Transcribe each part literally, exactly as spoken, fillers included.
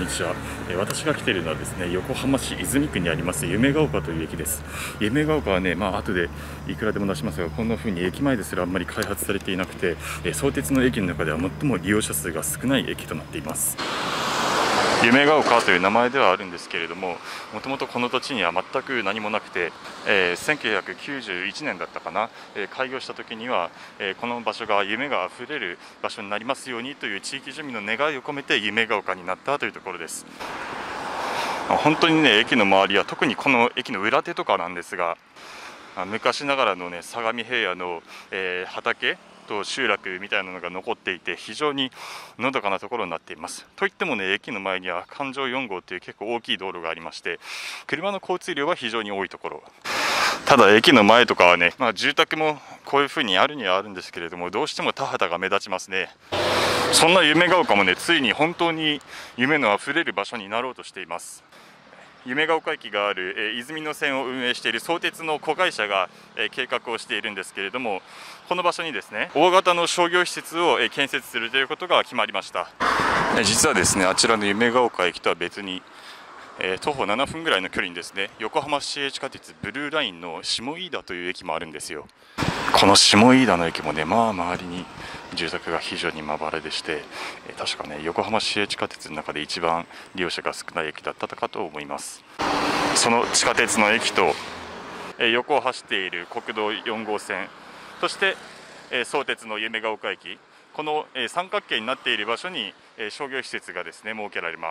にちは。えー私が来ているのはですね、横浜市泉区にあります夢ヶ丘という駅です。夢ヶ丘はね、まあ後でいくらでも出しますが、こんな風に駅前ですらあんまり開発されていなくて、えー相鉄の駅の中では最も利用者数が少ない駅となっています。夢ヶ丘という名前ではあるんですけれども、もともとこの土地には全く何もなくて、えーせんきゅうひゃくきゅうじゅういちねんだったかな、えー開業した時には、えーこの場所が夢があふれる場所になりますようにという地域住民の願いを込めて夢ヶ丘になったというところです。本当にね、駅の周りは特にこの駅の裏手とかなんですが、昔ながらのね、相模平野の、えー畑と集落みたいなのが残っていて、非常にのどかなところになっています。といってもね、駅の前には環状よん号という結構大きい道路がありまして、車の交通量は非常に多いところ。ただ駅の前とかはね、まあ、住宅もこういう風にあるにはあるんですけれども、どうしても田畑が目立ちますね。そんな夢ヶ丘もね、ついに本当に夢のあふれる場所になろうとしています。夢ヶ丘駅がある、えー、泉の線を運営している相鉄の子会社が、えー、計画をしているんですけれども、この場所にですね、大型の商業施設を、えー、建設するということが決まりました。えー、実はですね、あちらの夢ヶ丘駅とは別に、えー、徒歩ななふんぐらいの距離にですね、横浜市営地下鉄ブルーラインの下飯田という駅もあるんですよ。この下飯田の駅もね、まあ周りに住宅が非常にまばらでして、えー、確かね、横浜市営地下鉄の中で一番利用者が少ない駅だったかと思います。その地下鉄の駅と、えー、横を走っている国道よん号線、そして、えー、相鉄の夢ヶ丘駅、この、えー、三角形になっている場所に、えー、商業施設がですね、設けられます。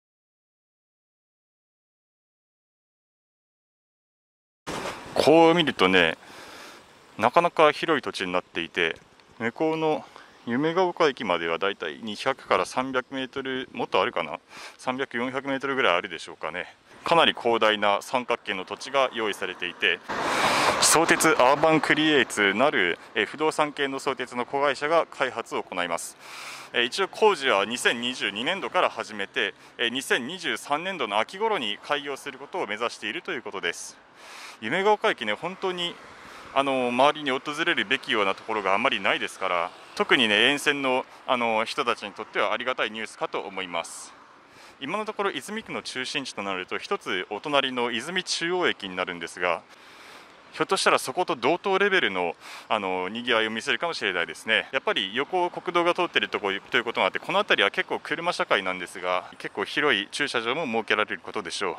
こう見るとね、なかなか広い土地になっていて、向こうの夢ヶ丘駅まではだいたいにひゃくからさんびゃくメートル、もっとあるかな、さんびゃく、よんひゃくメートルぐらいあるでしょうかね。かなり広大な三角形の土地が用意されていて、相鉄アーバンクリエイツなる不動産系の相鉄の子会社が開発を行います。一応工事はにせんにじゅうにねんどから始めて、にせんにじゅうさんねんどの秋頃に開業することを目指しているということです。夢ヶ丘駅ね、本当にあの周りに訪れるべきようなところがあまりないですから、特にね、沿線のあの人たちにとってはありがたいニュースかと思います。今のところ泉区の中心地となると一つお隣の泉中央駅になるんですが、ひょっとしたらそこと同等レベルのあの賑わいを見せるかもしれないですね。やっぱり横を国道が通っているところということもあって、この辺りは結構車社会なんですが、結構広い駐車場も設けられることでしょう。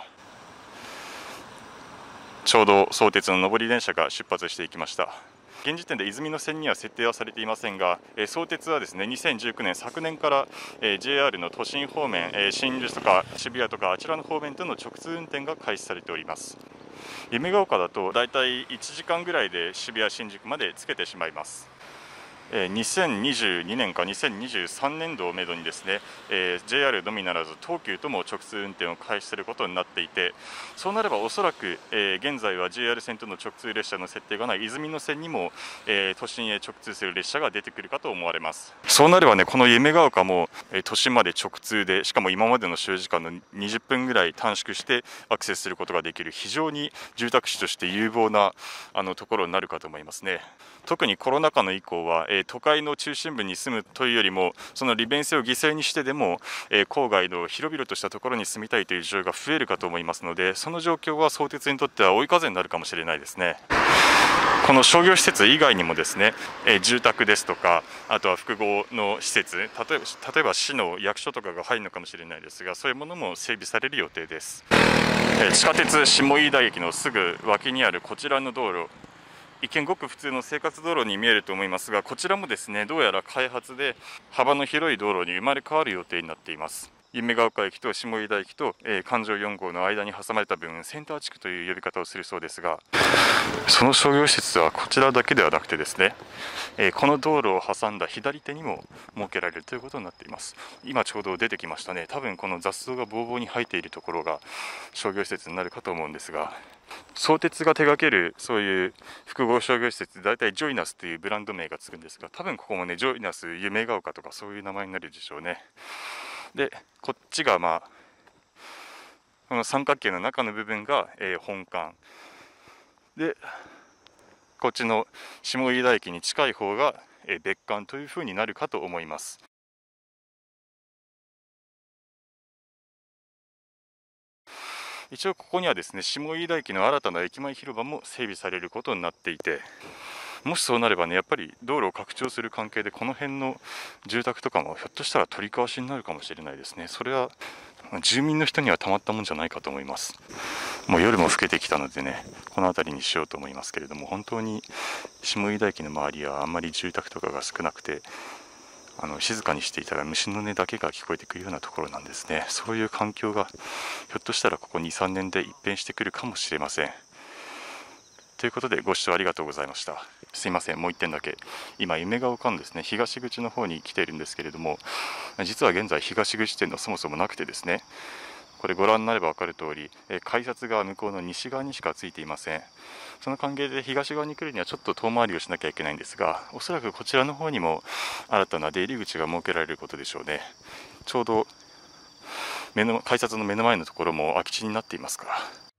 ちょうど相鉄の上り電車が出発していきました。現時点で泉の線には設定はされていませんが、えー、相鉄はですね、にせんじゅうきゅうねん、昨年から、えー、ジェイアール の都心方面、えー、新宿とか渋谷とかあちらの方面との直通運転が開始されております。夢ヶ丘だとだいたいいちじかんぐらいで渋谷新宿までつけてしまいます。にせんにじゅうにねんかにせんにじゅうさんねんどをめどにですね、えー、ジェイアール のみならず東急とも直通運転を開始することになっていて、そうなればおそらく、えー、現在は ジェイアール 線との直通列車の設定がない泉の線にも、えー、都心へ直通する列車が出てくるかと思われます。そうなればね、この夢ヶ丘も、えー、都心まで直通で、しかも今までの所要時間のにじゅっぷんぐらい短縮してアクセスすることができる、非常に住宅地として有望なあのところになるかと思いますね。特にコロナ禍の以降は、えー、都会の中心部に住むというよりも、その利便性を犠牲にしてでも、えー、郊外の広々としたところに住みたいという需要が増えるかと思いますので、その状況は相鉄にとっては追い風になるかもしれないですね。この商業施設以外にもですね、えー、住宅ですとか、あとは複合の施設、例えば、例えば市の役所とかが入るのかもしれないですが、そういうものも整備される予定です。えー、地下鉄下飯田駅のすぐ脇にあるこちらの道路、一見ごく普通の生活道路に見えると思いますが、こちらもですね、どうやら開発で幅の広い道路に生まれ変わる予定になっています。夢ヶ丘駅と下飯田駅と、えー、環状よん号の間に挟まれた分、センター地区という呼び方をするそうですが、その商業施設はこちらだけではなくてですね、えー、この道路を挟んだ左手にも設けられるということになっています。今ちょうど出てきましたね。多分この雑草がぼうぼうに生えているところが商業施設になるかと思うんですが、相鉄が手掛けるそういう複合商業施設、大体ジョイナスというブランド名がつくんですが、多分ここもね、ジョイナス夢ヶ丘とかそういう名前になるでしょうね。で、こっちがまあこの三角形の中の部分が、えー、本館で、こっちの下飯田駅に近い方が、えー、別館というふうになるかと思います。 一応ここにはですね、下飯田駅の新たな駅前広場も整備されることになっていて、もしそうなればね、やっぱり道路を拡張する関係でこの辺の住宅とかもひょっとしたら取り壊しになるかもしれないですね。それは住民の人にはたまったもんじゃないかと思います。もう夜も更けてきたのでね、この辺りにしようと思いますけれども、本当に下飯田駅の周りはあんまり住宅とかが少なくて、あの静かにしていたら虫の音だけが聞こえてくるようなところなんですね。そういう環境がひょっとしたらここに、さんねんで一変してくるかもしれません。ということでご視聴ありがとうございました。すいません、もういってんだけ、今夢が丘のですね、東口の方に来ているんですけれども、実は現在東口店のそもそもなくてですね、これご覧になれば分かる通り、改札が向こうの西側にしかついていません。その関係で東側に来るにはちょっと遠回りをしなきゃいけないんですが、おそらくこちらの方にも新たな出入り口が設けられることでしょうね。ちょうど目の改札の目の前のところも空き地になっていますから。